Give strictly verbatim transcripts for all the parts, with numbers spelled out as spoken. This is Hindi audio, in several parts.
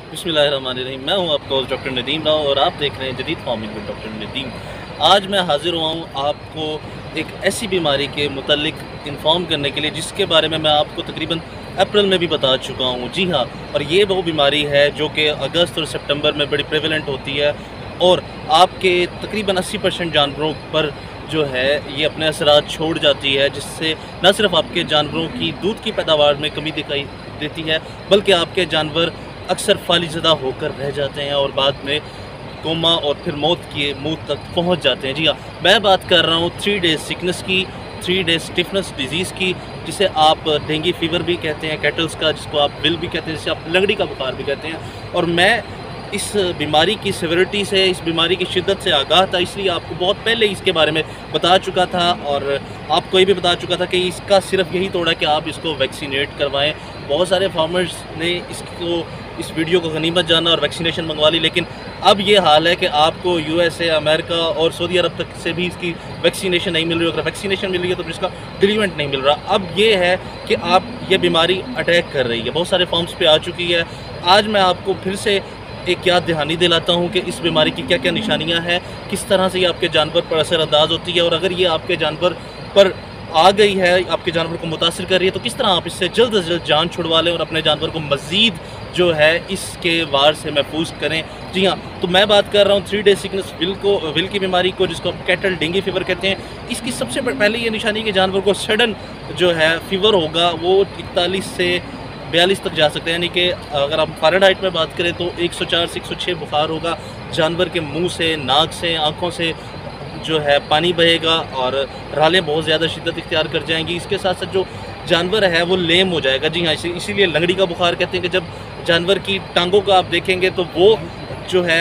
बिस्मिल्लाहिर्रहमानिर्रहीम। मैं हूं आपका होस्ट डॉक्टर नदीम राव और आप देख रहे हैं जदीद फार्मिंग विद डॉक्टर नदीम। आज मैं हाज़िर हुआ हूं आपको एक ऐसी बीमारी के मुतालिक इन्फॉर्म करने के लिए जिसके बारे में मैं आपको तकरीबन अप्रैल में भी बता चुका हूं। जी हाँ, और ये वो बीमारी है जो कि अगस्त और सितंबर में बड़ी प्रेवलेंट होती है और आपके तकरीबन अस्सी परसेंट जानवरों पर जो है ये अपने असरात छोड़ जाती है, जिससे न सिर्फ आपके जानवरों की दूध की पैदावार में कमी दिखाई देती है बल्कि आपके जानवर अक्सर फालिज़दा होकर रह जाते हैं और बाद में कोमा और फिर मौत के मुंह तक पहुंच जाते हैं। जी हाँ, मैं बात कर रहा हूँ थ्री डेज सिकनेस की, थ्री डेज स्टिफनेस डिजीज़ की, जिसे आप डेंगू फीवर भी कहते हैं, कैटल्स का, जिसको आप विल भी कहते हैं, जिसे आप लंगड़ी का बुखार भी कहते हैं। और मैं इस बीमारी की सिविरिटी से, इस बीमारी की शिद्दत से आगाह था, इसलिए आपको बहुत पहले इसके बारे में बता चुका था और आपको ये भी बता चुका था कि इसका सिर्फ यही तोड़ा कि आप इसको वैक्सीनेट करवाएं। बहुत सारे फार्मर्स ने इसको इस वीडियो को गनीमत जाना और वैक्सीनेशन मंगवा ली, लेकिन अब ये हाल है कि आपको यूएसए, अमेरिका और सऊदी अरब तक से भी इसकी वैक्सीनेशन नहीं मिल रही। अगर वैक्सीनेशन मिल रही है तो फिर इसका डिलीवरेंट नहीं मिल रहा। अब ये है कि आप ये बीमारी अटैक कर रही है, बहुत सारे फॉर्म्स पे आ चुकी है। आज मैं आपको फिर से एक याद दहानी दिलाता हूँ कि इस बीमारी की क्या क्या निशानियाँ हैं, किस तरह से ये आपके जानवर पर असरअंदाज होती है और अगर ये आपके जानवर पर आ गई है, आपके जानवर को मुतासिर कर रही है, तो किस तरह आप इससे जल्द से जल्द जान छुड़वा लें और अपने जानवर को मज़ीद जो है इसके वार से महफूज करें। जी हाँ, तो मैं बात कर रहा हूँ थ्री डे सिकनेस विल को विल की बीमारी को, जिसको आप कैटल डेंगू फीवर कहते हैं। इसकी सबसे पहले ये निशानी कि जानवर को सडन जो है फीवर होगा, वो इकतालीस से बयालीस तक जा सकते हैं, यानी कि अगर आप फ़ारेनहाइट में बात करें तो एक सौ चार से एक सौ छह बुखार होगा। जानवर के मुंह से, नाक से, आँखों से जो है पानी बहेगा और रालें बहुत ज़्यादा शिद्दत इख्तियार कर जाएंगी। इसके साथ साथ जो जानवर है वो लेम हो जाएगा। जी हाँ, इसी इसीलिए लंगड़ी का बुखार कहते हैं कि जब जानवर की टांगों का आप देखेंगे तो वो जो है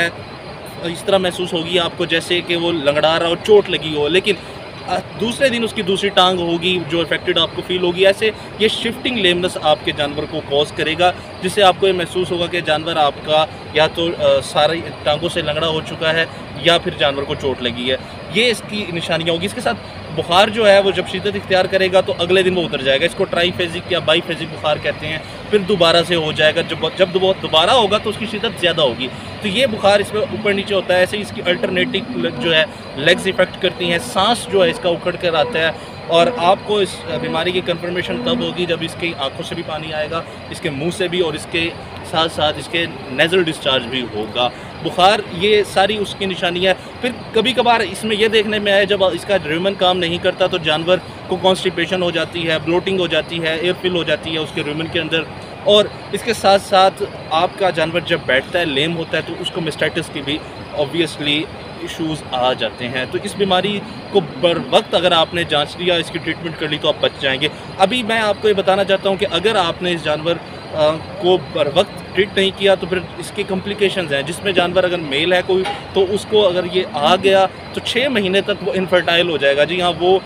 इस तरह महसूस होगी आपको जैसे कि वो लंगड़ा रहा हो, चोट लगी हो, लेकिन दूसरे दिन उसकी दूसरी टांग होगी जो इफेक्टेड आपको फील होगी। ऐसे ये शिफ्टिंग लेमनेस आपके जानवर को कॉज करेगा, जिससे आपको ये महसूस होगा कि जानवर आपका या तो सारी टांगों से लंगड़ा हो चुका है या फिर जानवर को चोट लगी है। ये इसकी निशानियाँ होगी। इसके साथ बुखार जो है वो जब शिद्दत इख्तियार करेगा तो अगले दिन वो उतर जाएगा। इसको ट्राईफेजिक या बाईफेजिक बुखार कहते हैं। फिर दोबारा से हो जाएगा, जब जब दोबारा होगा तो उसकी शिद्दत ज़्यादा होगी। तो ये बुखार इसमें ऊपर नीचे होता है। ऐसे इसकी अल्टरनेटिव जो है लेग्स इफेक्ट करती हैं, सांस जो है इसका उखड़ कर आता है और आपको इस बीमारी की कंफर्मेशन तब होगी जब इसकी आंखों से भी पानी आएगा, इसके मुंह से भी, और इसके साथ साथ इसके नेज़ल डिस्चार्ज भी होगा। बुखार, ये सारी उसकी निशानियाँ। फिर कभी कभार इसमें यह देखने में आया जब इसका र्यूमन काम नहीं करता तो जानवर को कॉन्स्टिपेशन हो जाती है, ब्लोटिंग हो जाती है, एयर फिल हो जाती है उसके र्यूमन के अंदर, और इसके साथ साथ आपका जानवर जब बैठता है, लेम होता है, तो उसको मेस्टाइटिस की भी ऑब्वियसली इश्यूज़ आ जाते हैं। तो इस बीमारी को बर वक्त अगर आपने जांच लिया, इसकी ट्रीटमेंट कर ली तो आप बच जाएंगे। अभी मैं आपको ये बताना चाहता हूँ कि अगर आपने इस जानवर आ, को बर वक्त ट्रीट नहीं किया तो फिर इसके कॉम्प्लिकेशंस हैं, जिसमें जानवर अगर मेल है कोई तो उसको अगर ये आ गया तो छः महीने तक वो इनफर्टाइल हो जाएगा। जी हाँ, वो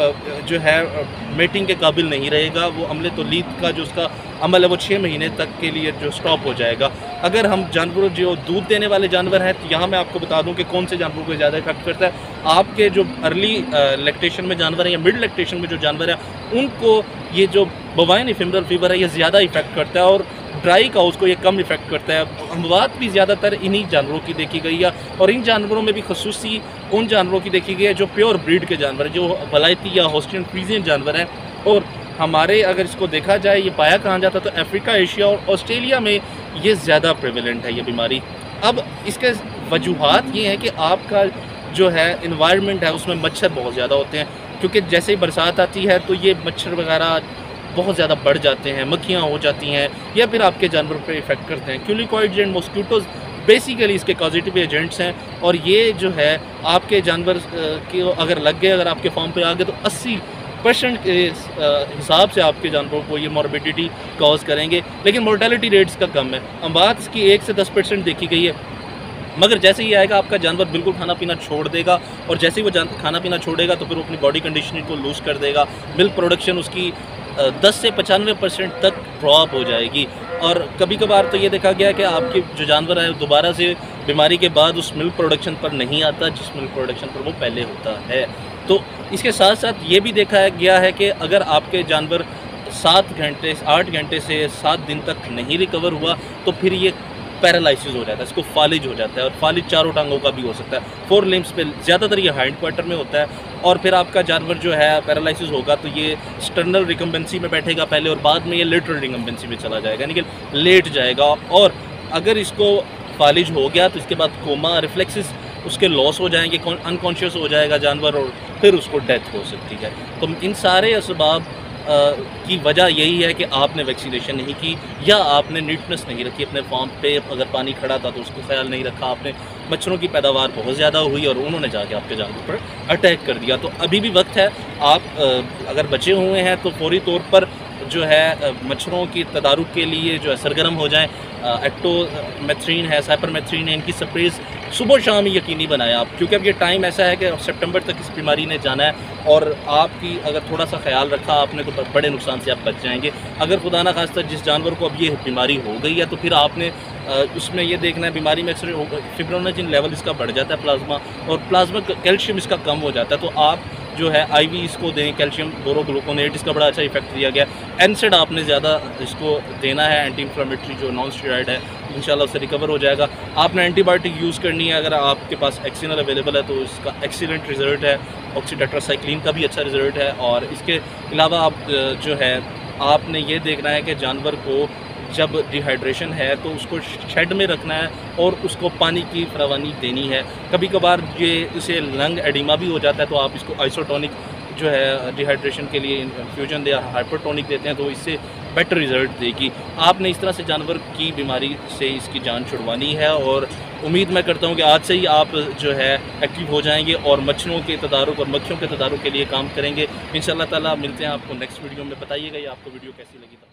जो है मेटिंग के काबिल नहीं रहेगा। वो अमले तौलीद का जो उसका अमल है वो छः महीने तक के लिए जो स्टॉप हो जाएगा। अगर हम जानवर जो दूध देने वाले जानवर हैं तो यहाँ मैं आपको बता दूँ कि कौन से जानवरों को ज़्यादा इफेक्ट करता है। आपके जो अर्ली लैक्टेशन में जानवर हैं या मिड लैक्टेशन में जो जानवर हैं उनको ये जो बोवाइन एफिमेरल फीवर है ये ज़्यादा इफेक्ट करता है और ड्राई काउस को ये कम इफेक्ट करता है। अमवात भी ज़्यादातर इन्हीं जानवरों की देखी गई है और इन जानवरों में भी खसूसी उन जानवरों की देखी गई है जो प्योर ब्रीड के जानवर हैं, जो वलायती या होस्टियन फ्रीजियन जानवर हैं। और हमारे अगर इसको देखा जाए ये पाया कहाँ जाता है तो अफ्रीका, एशिया और ऑस्ट्रेलिया में ये ज़्यादा प्रेवलेंट है ये बीमारी। अब इसके वजूहात ये हैं कि आपका जो है इन्वायरमेंट है उसमें मच्छर बहुत ज़्यादा होते हैं, क्योंकि जैसे ही बरसात आती है तो ये मच्छर वगैरह बहुत ज़्यादा बढ़ जाते हैं, मक्खियाँ हो जाती हैं या फिर आपके जानवरों पे इफ़ेक्ट करते हैं। क्यूलिकॉइड्स एंड मॉस्किटोज़ बेसिकली इसके पॉजिटिव एजेंट्स हैं और ये जो है आपके जानवर के अगर लग गए, अगर आपके फार्म पे आ गए तो अस्सी परसेंट के हिसाब से आपके जानवरों को ये मॉर्बिडिटी कॉज करेंगे, लेकिन मोर्टेलिटी रेट्स का कम है। अमवात इसकी एक से दस परसेंट देखी गई है, मगर जैसे ही आएगा आपका जानवर बिल्कुल खाना पीना छोड़ देगा और जैसे ही वो खाना पीना छोड़ेगा तो फिर वो अपनी बॉडी कंडीशनिंग को लूज़ कर देगा। मिल्क प्रोडक्शन उसकी दस से पचानवे परसेंट तक ड्रॉप हो जाएगी और कभी कभार तो ये देखा गया कि आपके जो जानवर है दोबारा से बीमारी के बाद उस मिल्क प्रोडक्शन पर नहीं आता जिस मिल्क प्रोडक्शन पर वो पहले होता है। तो इसके साथ साथ ये भी देखा गया है कि अगर आपके जानवर सात घंटे आठ घंटे से सात दिन तक नहीं रिकवर हुआ तो फिर ये पैरालिसिस हो जाता है, इसको फालिज हो जाता है, और फालिज चारों टांगों का भी हो सकता है। फोर लिम्स पे ज़्यादातर ये हाइंड क्वार्टर में होता है, और फिर आपका जानवर जो है पैरालिसिस होगा तो ये स्टर्नल रिकम्बेंसी में बैठेगा पहले, और बाद में ये लेटरल रिकम्बेंसी में चला जाएगा, यानी कि लेट जाएगा। और अगर इसको फालिज हो गया तो इसके बाद कोमा, रिफ्लेक्सेस उसके लॉस हो जाएंगे, अनकॉन्शियस हो जाएगा जानवर, और फिर उसको डेथ हो सकती है। तो इन सारे असबाब की वजह यही है कि आपने वैक्सीनेशन नहीं की, या आपने नीटनेस नहीं रखी अपने फार्म पे। अगर पानी खड़ा था तो उसको ख्याल नहीं रखा आपने, मच्छरों की पैदावार बहुत ज़्यादा हुई और उन्होंने जाके आपके जानवर पर अटैक कर दिया। तो अभी भी वक्त है, आप अगर बचे हुए हैं तो फौरी तौर पर जो है मच्छरों की तदारुक के लिए जो है सरगर्म हो जाएं। एक्टोमेथ्रीन है, साइपरमेथ्रीन है, इनकी स्प्रेज सुबह शाम ही यकीनी बनाएं आप, क्योंकि अब ये टाइम ऐसा है कि सितंबर तक इस बीमारी ने जाना है, और आपकी अगर थोड़ा सा ख्याल रखा आपने तो बड़े नुकसान से आप बच जाएंगे। अगर खुदा ना खास्ता जिस जानवर को अब ये बीमारी हो गई है तो फिर आपने उसमें ये देखना है, बीमारी में अक्सर फिब्रोनोजेन लेवल इसका बढ़ जाता है प्लाज्मा, और प्लाज्मा कैल्शियम इसका कम हो जाता है। तो आप जो है आईवी इसको दें, कैल्शियम बोरोग्लूकोनेट, इसका बड़ा अच्छा इफेक्ट दिया गया। एनसेड आपने ज़्यादा इसको देना है, एंटी इंफ्लेमेटरी जो नॉन स्टेरॉइड है, इंशाल्लाह उससे रिकवर हो जाएगा। आपने एंटीबायोटिक यूज़ करनी है, अगर आपके पास एक्सिनल अवेलेबल है तो इसका एक्सीलेंट रिजल्ट है, ऑक्सीटेट्रासाइक्लिन का भी अच्छा रिजल्ट है। और इसके अलावा आप जो है आपने ये देखना है कि जानवर को जब डिहाइड्रेशन है तो उसको शेड में रखना है और उसको पानी की फरावानी देनी है। कभी कभार ये इसे लंग एडिमा भी हो जाता है तो आप इसको आइसोटोनिक जो है डिहाइड्रेशन के लिए इन्फ्यूजन या हाइपरटोनिक देते हैं तो इससे बेटर रिजल्ट देगी। आपने इस तरह से जानवर की बीमारी से इसकी जान छुड़वानी है, और उम्मीद मैं करता हूँ कि आज से ही आप जो है एक्टिव हो जाएंगे और मच्छरों के तदारुक और मक्खियों के तदारुक के लिए काम करेंगे इंशाल्लाह ताला। मिलते हैं आपको नेक्स्ट वीडियो में, बताइएगा ये आपको वीडियो कैसी लगी।